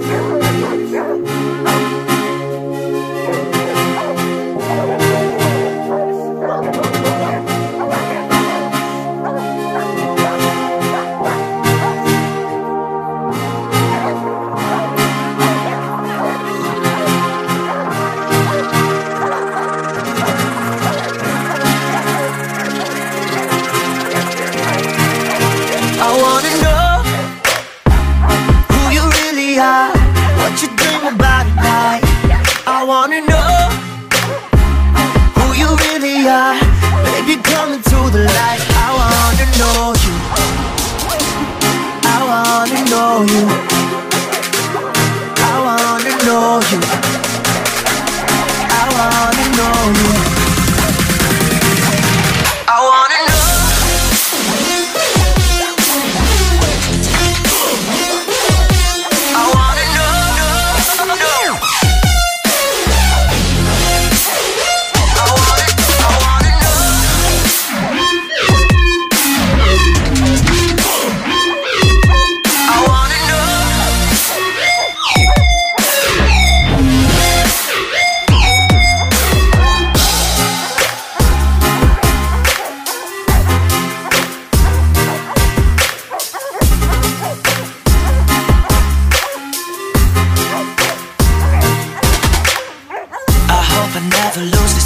What you dream about at night. I wanna know who you really are. Baby, come into the light. I wanna know you. I wanna know you. I wanna know you. I wanna know you. I wanna know. I never lose